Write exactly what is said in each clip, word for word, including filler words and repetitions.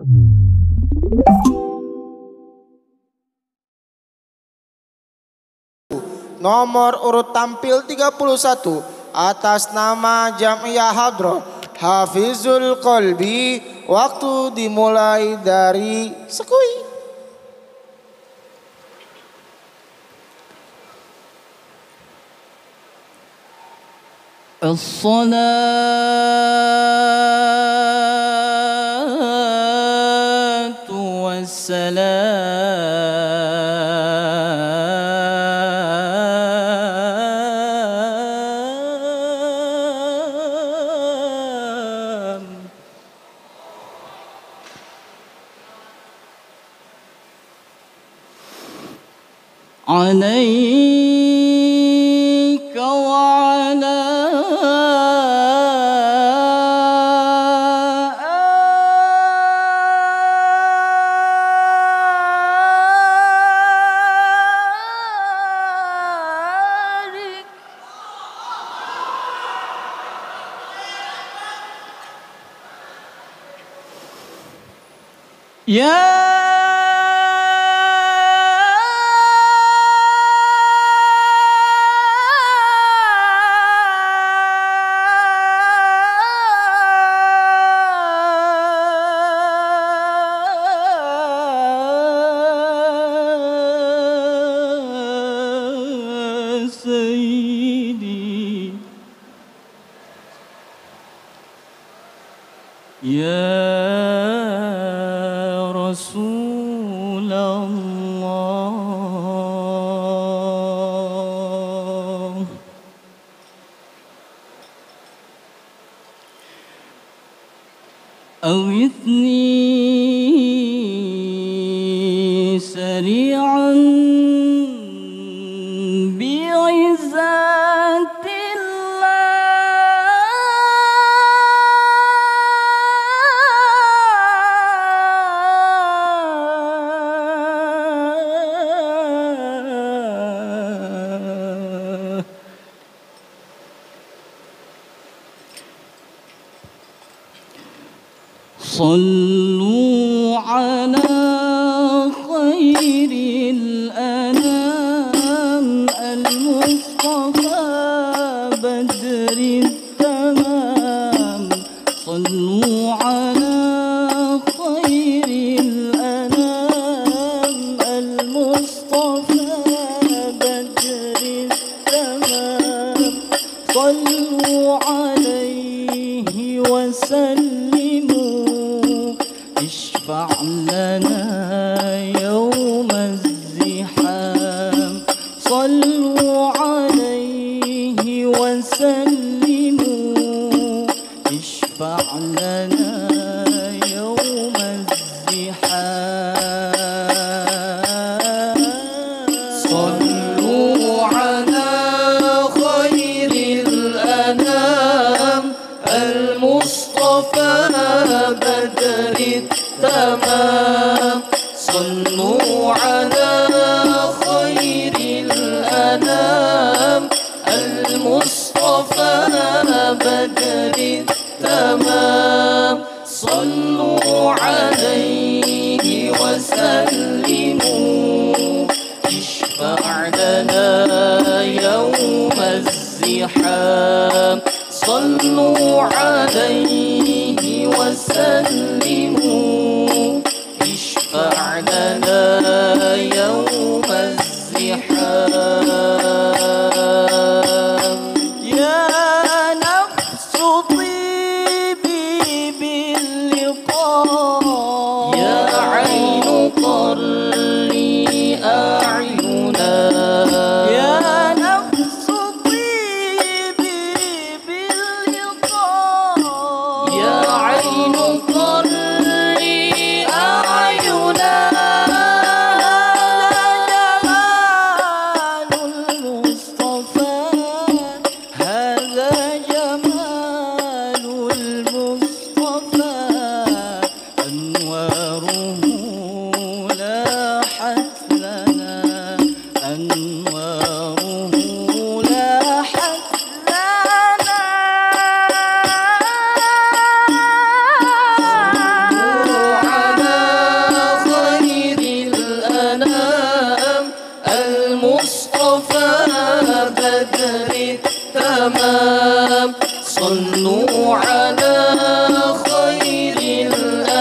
Nomor urut tampil tiga puluh satu atas nama Jam'iyah Hadroh Hafizul Qalbi. Waktu dimulai dari sekui. As-salatu wassalam alaika wa ala ya Sayyidi ya Rasulullah awithni sari'an صلوا على خير الأنام المصطفى بدر التمام صلوا على خير الأنام المصطفى بدر التمام صلوا عليه وسلموا اشفع لنا يوم الزحام صلوا عليه وسلموا اشفع لنا يوم الزحام صلوا على خير الأنام المصطفى بدر التمام صلوا على خير الأنام المصطفى بدر التمام صلوا عليه وسلموا اشفع لنا يوم الزحام صلوا عليه وسلموا اشفع لنا يوم الزحام يا نفس طيبي باللقاء يا عين قري أعينا يا نفس طيبي باللقاء يا عين قري أعينا جمال المصطفى هذا جمال المصطفى أنواره لاحت لنا أنواره لاحت لنا صلوا على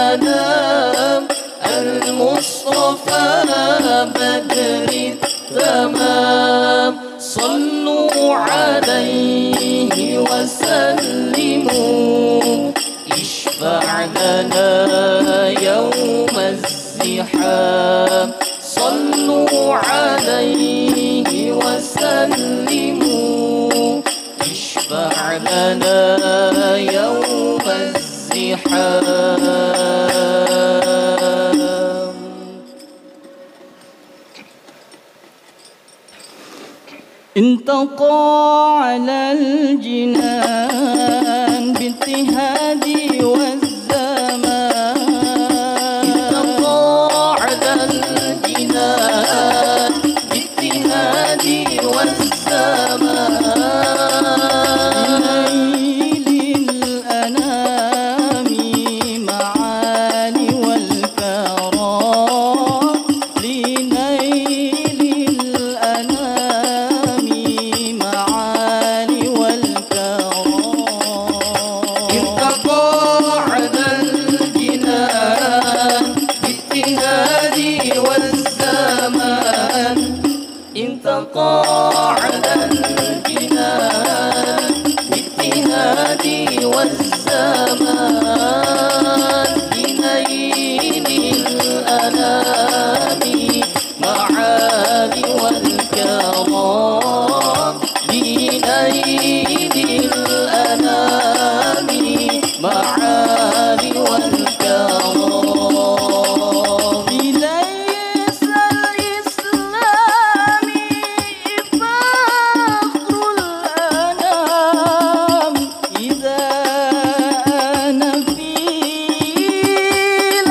الأنام المصطفى بدر التمام صلوا عليه وسلموا اشفع لنا يوم الزحام صلوا عليه وسلموا اشفع لنا يوم الزحام. انتقى على الجنان باجتهادي والزمان انتقى على الجنان باجتهادي والزمان لنيل الأنام معالي والكرام لنيل الأنام معالي والكرام انتقى على الجنان باجتهادي والزمان انتقى على الجنان باجتهادي والزمان لنيل الأنام معالي والكرام لنيل الأنام معالي والكرام ليس الإسلام فخر الأنام إذا أنا في ليل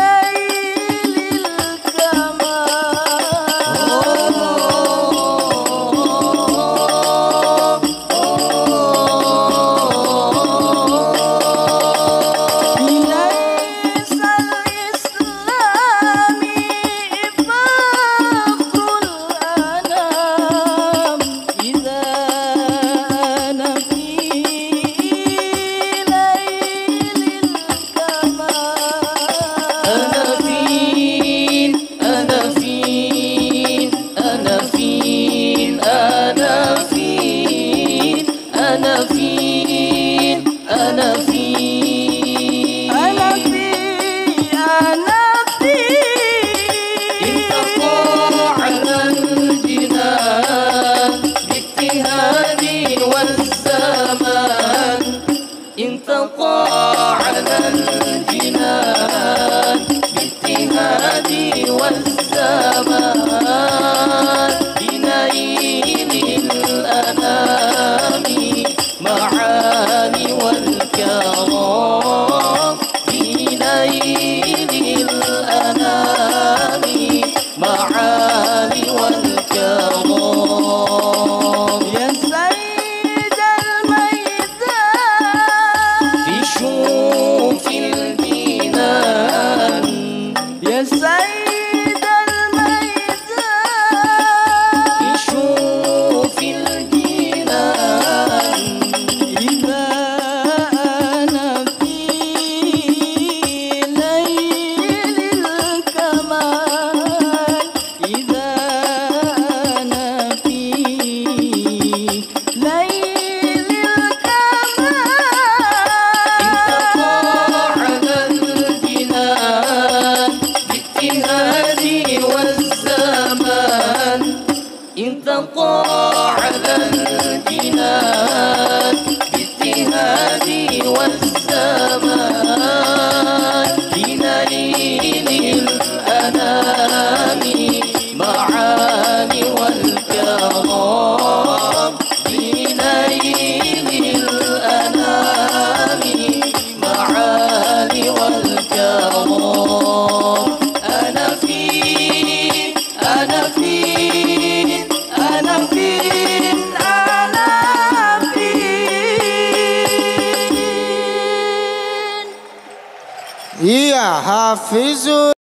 Iya, Hafizul